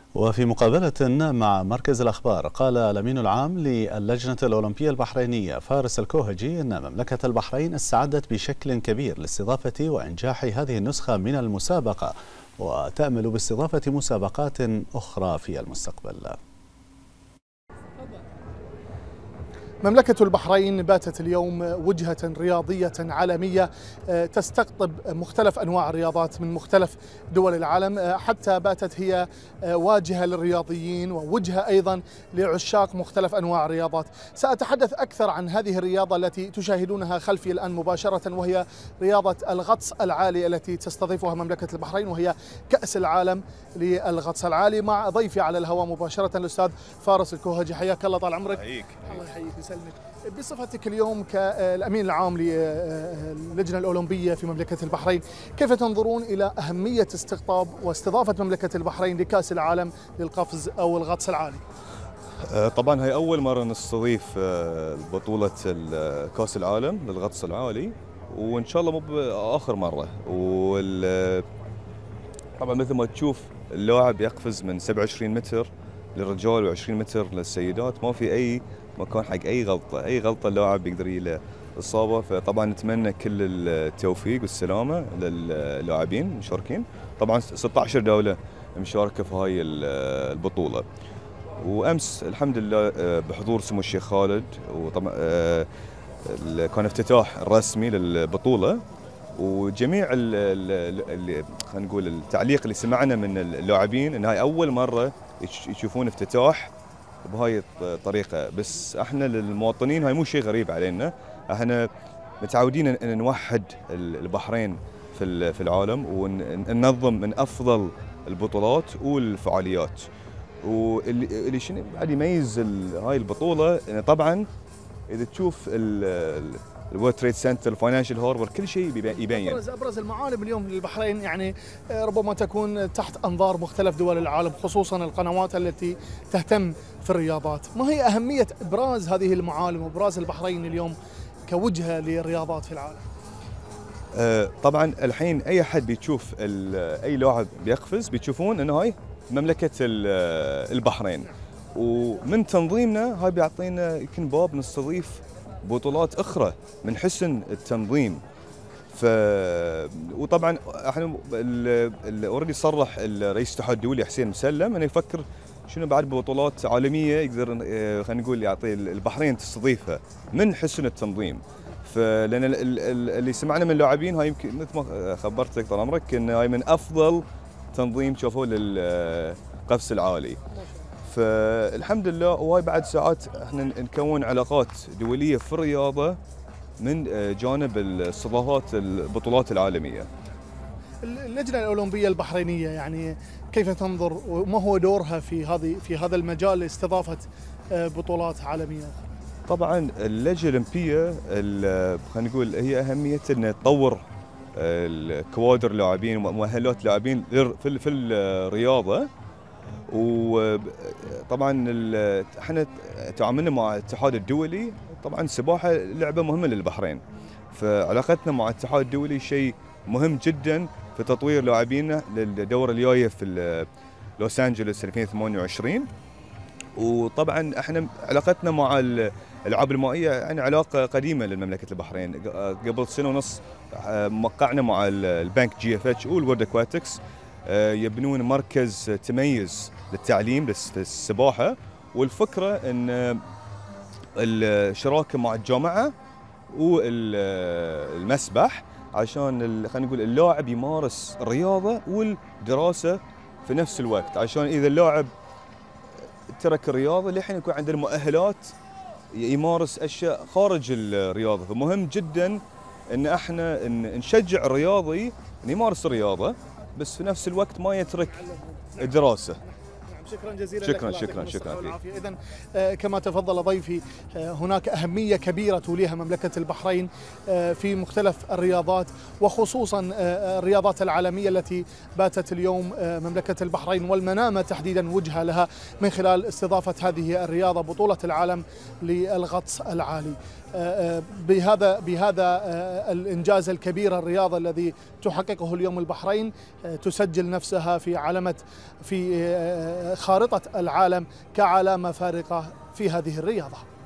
وفي مقابلة مع مركز الأخبار، قال الأمين العام للجنة الأولمبية البحرينية فارس الكوهجي أن مملكة البحرين استعدت بشكل كبير لاستضافة وإنجاح هذه النسخة من المسابقة، وتأمل باستضافة مسابقات أخرى في المستقبل. مملكة البحرين باتت اليوم وجهة رياضية عالمية تستقطب مختلف أنواع الرياضات من مختلف دول العالم، حتى باتت هي واجهة للرياضيين ووجهة أيضا لعشاق مختلف أنواع الرياضات. سأتحدث أكثر عن هذه الرياضة التي تشاهدونها خلفي الآن مباشرة، وهي رياضة الغطس العالي التي تستضيفها مملكة البحرين، وهي كأس العالم للغطس العالي. مع ضيفي على الهواء مباشرة الأستاذ فارس الكوهجي. حياك الله، طال عمرك. الله يحييك ويسلمك. بصفتك اليوم كالأمين العام للجنة الأولمبية في مملكة البحرين، كيف تنظرون إلى أهمية استقطاب واستضافة مملكة البحرين لكأس العالم للقفز أو الغطس العالي؟ طبعا هي أول مرة نستضيف بطولة كأس العالم للغطس العالي، وإن شاء الله مو آخر مرة. طبعا مثل ما تشوف اللاعب يقفز من 27 متر للرجال و20 متر للسيدات، ما في أي مكان حق أي غلطة اللاعب يقدر يله إصابة. فطبعا نتمنى كل التوفيق والسلامة للاعبين المشاركين. طبعا 16 دولة مشاركة في هاي البطولة، وأمس الحمد لله بحضور سمو الشيخ خالد، وطبعا كان افتتاح رسمي للبطولة، وجميع خلينا نقول التعليق اللي سمعنا من اللاعبين ان هاي اول مره يشوفون افتتاح بهاي الطريقه. بس احنا للمواطنين هاي مو شيء غريب علينا، احنا متعودين ان نوحد البحرين في العالم وننظم من افضل البطولات والفعاليات. واللي شنو بعد يميز هاي البطوله ان طبعا اذا تشوف الورد تريد سنتر، الفاينانشال هاربر، كل شيء يبين. ابرز المعالم اليوم للبحرين يعني ربما تكون تحت انظار مختلف دول العالم، خصوصا القنوات التي تهتم في الرياضات. ما هي اهميه ابراز هذه المعالم وابراز البحرين اليوم كوجهه للرياضات في العالم؟ طبعا الحين اي حد بيشوف اي لاعب بيقفز بيشوفون انه هاي مملكه البحرين، ومن تنظيمنا هاي بيعطينا يمكن باب نستضيف بطولات اخرى من حسن التنظيم. وطبعا احنا اوريدي صرح الرئيس الاتحاد الدولي حسين مسلم انه يفكر شنو بعد بطولات عالميه يقدر خلينا نقول يعطي البحرين تستضيفها من حسن التنظيم. فلان اللي سمعنا من اللاعبين هاي يمكن مثل ما خبرتك طال عمرك ان هاي من افضل تنظيم شافوه للقفز العالي. فالحمد لله، وهاي بعد ساعات احنا نكون علاقات دوليه في الرياضه من جانب استضافات البطولات العالميه. اللجنه الاولمبيه البحرينيه يعني كيف تنظر وما هو دورها في هذا المجال لاستضافه بطولات عالميه؟ طبعا اللجنه الاولمبيه خلينا نقول هي اهميتها ان تطور الكوادر لاعبين ومؤهلات لاعبين في الرياضه. وطبعا احنا تعاملنا مع الاتحاد الدولي، طبعا السباحه لعبه مهمه للبحرين، فعلاقتنا مع الاتحاد الدولي شيء مهم جدا في تطوير لاعبينا للدوره الجايه في لوس انجلوس 2028. وطبعا احنا علاقتنا مع الالعاب المائيه يعني علاقه قديمه لمملكه البحرين. قبل سنه ونص موقعنا مع البنك GFH والورد اكواتكس يبنون مركز تميز للتعليم للسباحه، والفكره ان الشراكه مع الجامعه والمسبح عشان خلينا نقول اللاعب يمارس الرياضه والدراسه في نفس الوقت، عشان اذا اللاعب ترك الرياضه لحين يكون عنده المؤهلات يمارس اشياء خارج الرياضه. فمهم جدا ان احنا نشجع الرياضي ان يمارس الرياضه بس في نفس الوقت ما يترك الدراسه. شكرا جزيلا شكرا إذن كما تفضل ضيفي هناك أهمية كبيرة توليها مملكة البحرين في مختلف الرياضات، وخصوصا الرياضات العالمية التي باتت اليوم مملكة البحرين والمنامة تحديدا وجهة لها من خلال استضافة هذه الرياضة بطولة العالم للغطس العالي. بهذا الإنجاز الكبير الرياضي الذي تحققه اليوم البحرين، تسجل نفسها في خارطة العالم كعلامة فارقة في هذه الرياضة.